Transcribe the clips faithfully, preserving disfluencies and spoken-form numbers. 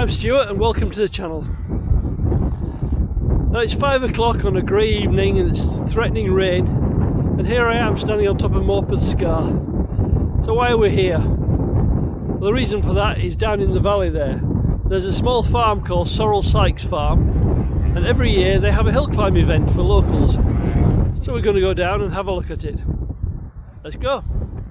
I'm Stuart and welcome to the channel. Now it's five o'clock on a grey evening and it's threatening rain, and here I am standing on top of Morpeth Scar. So why are we here? Well, the reason for that is down in the valley there. There's a small farm called Sorrelsykes farm, and every year they have a hill climb event for locals. So we're going to go down and have a look at it. Let's go!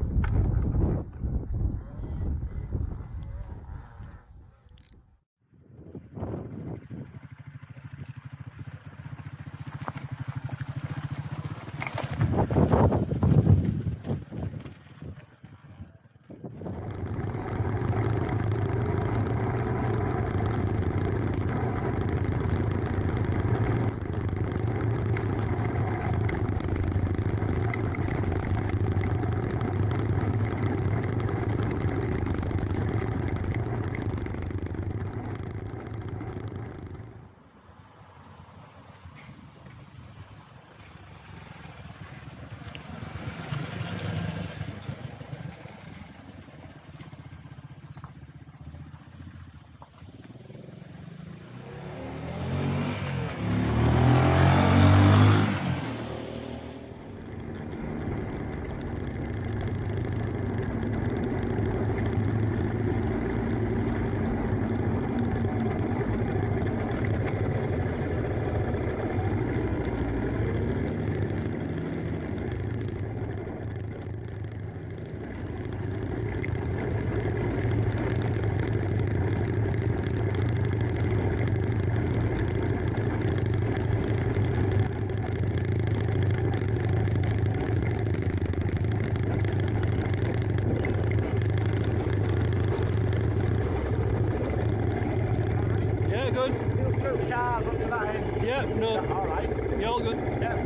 Cars up to that end. Yeah, no. Yeah, all right. You're all good. Yeah.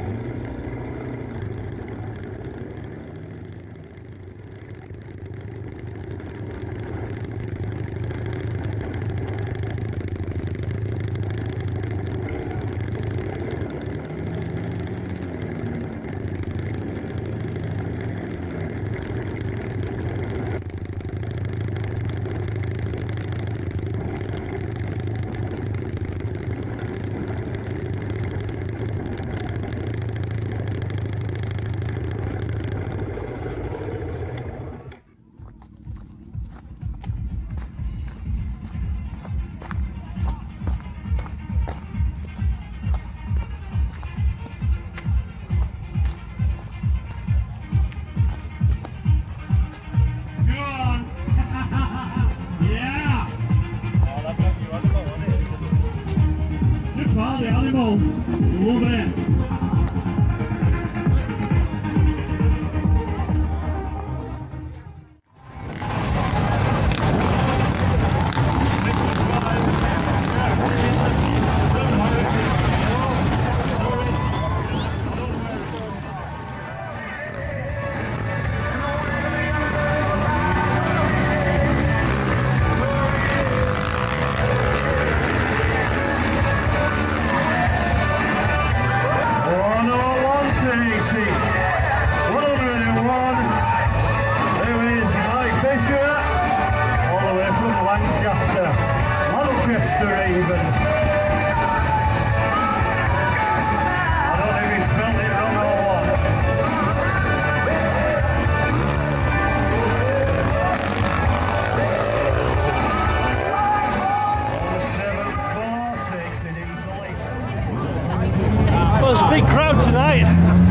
The animals, love it. Manchester even. I don't know if he spelled it wrong or what. seven four takes it easily. Well, there's a big crowd tonight.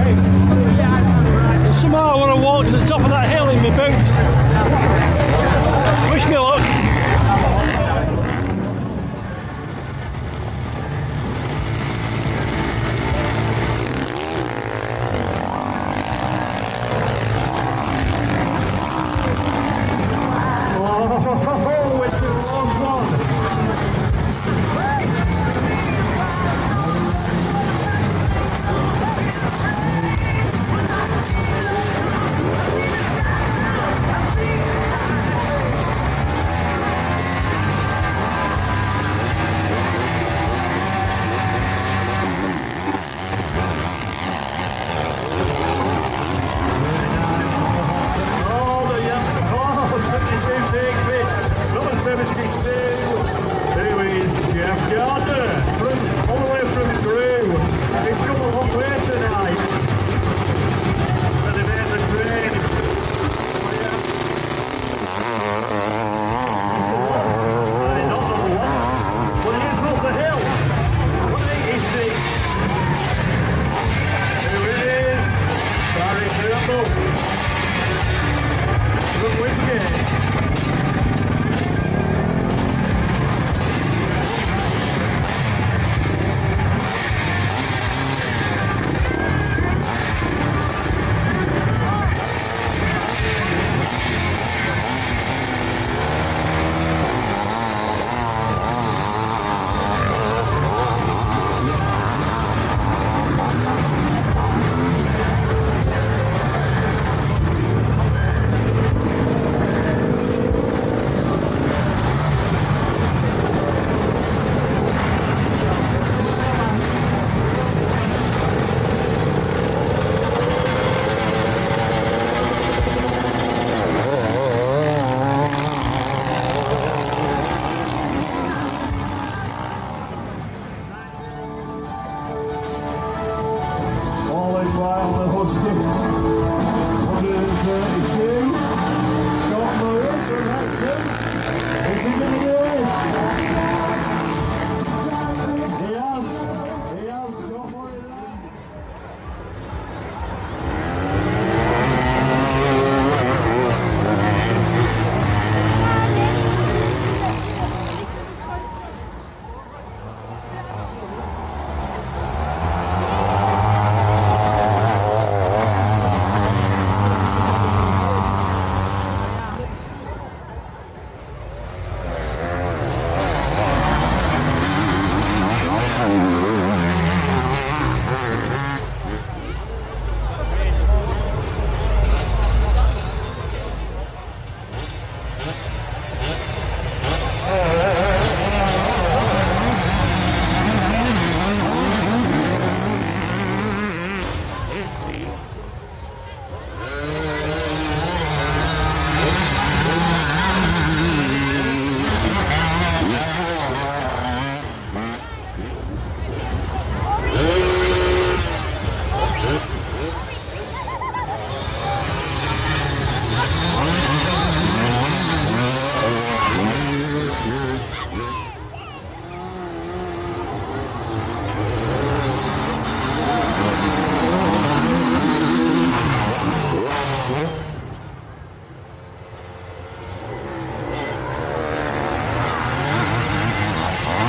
And somehow I want to walk to the top of that hill in my boots. Wish me luck.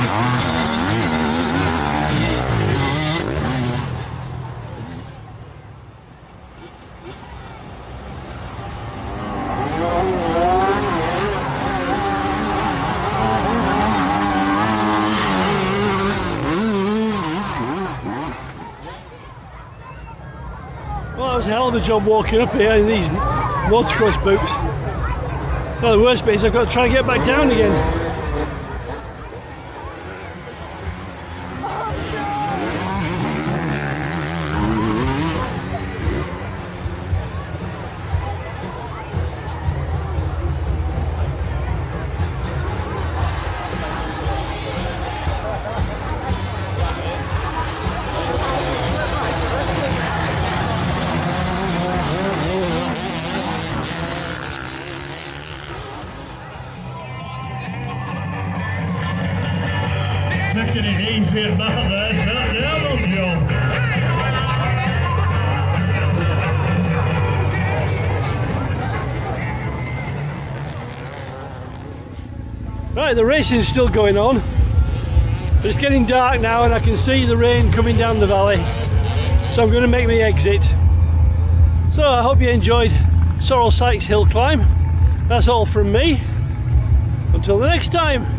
Well, that was a hell of a job walking up here in these motocross boots. Well, the worst bit is I've got to try and get back down again. Taking it easy at that there, certainly haven't you? Right, the racing's still going on, but it's getting dark now and I can see the rain coming down the valley, so I'm going to make my exit. So I hope you enjoyed Sorrelsykes hill climb. That's all from me. Until the next time.